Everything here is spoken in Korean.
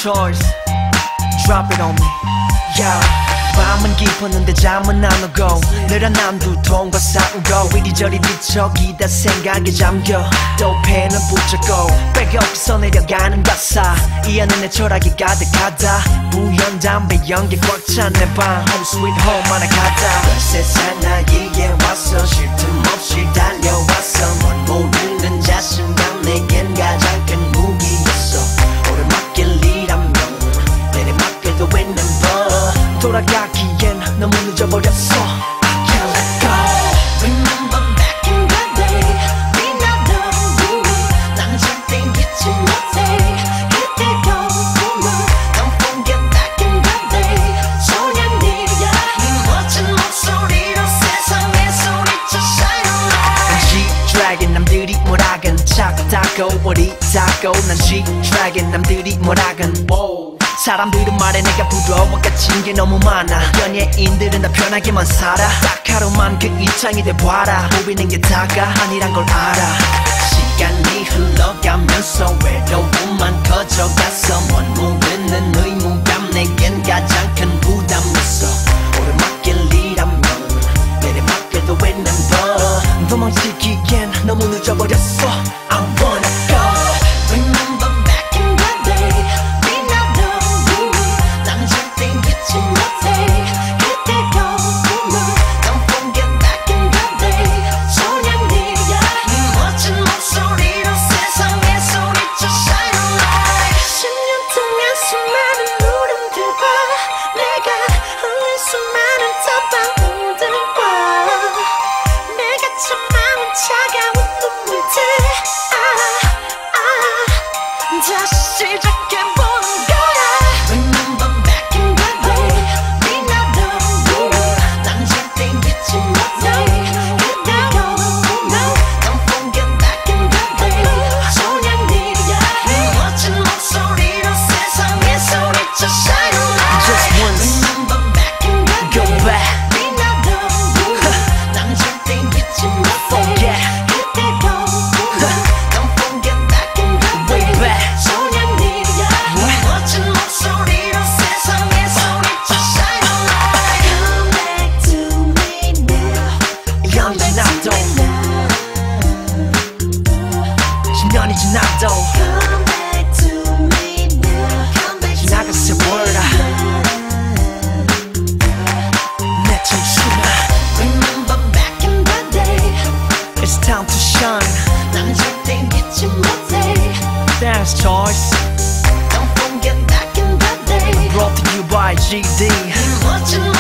choice. Drop it on me. Yeah. 밤은 깊었는데 잠은 안 오고 늘어난 두통과 싸우고 이리저리 뒤척이다 생각에 잠겨 또 펜을 붙잡고 빼곡서 내려가는 가사 이 안에 내 철학이 가득하다 부연 담배 연기 꽉 찬 내 방 Home sweet home 하나가다 세상 나에게 와서 쉴 틈 없이 달려왔어 넌 모르는 자신감 내겐 가장 큰 무기였어 오르막길이라면 내리막길도 있는 법 돌아가기엔 너무 늦어버렸어 I can't let go. Remember back in the day We not done 난 절대 잊지 못해 그때가 꿈을 Don't forget back in the day 소년이여 이 멋진 목소리로 세상에 소리쳐 shine a light G-Dragon 남들이 뭐라건 작다고 어리다고 난 G-Dragon 남들이 뭐라건 사람들은 말해 내가 부러워 갇힌 게 너무 많아 연예인들은 다 편하게만 살아 딱 하루만 그 입장이 돼봐라 보이는 게 다가 아니란 걸 알아 시간이 흘러가면서 외로움만 커져가서 뭔 모르는 의무감 내겐 가장 큰 부담이었어 오르막길이라면 내리막길도 있는 법 도망치기엔 너무 늦어버렸어 I wanna go Remember back in the day 다시 시작해보는 거야 Remember back in the day We not done 난 절대 잊지 못해 그때가 꿈을 Don't forget back in the day 소년이여 이 멋진 목소리로 세상에 소리쳐 shine a light Just once Remember back in the day Go back We not done 난 절대 잊지 못해 Forget 그때가 꿈을 Don't forget back in the day Way back 년이 지나도 Come back to me now 지나갔을 몰라 내 청춘아 Remember back in the day It's time to shine 난 절대 잊지 못해 Dance choice Don't forget back in the day Brought to you by GD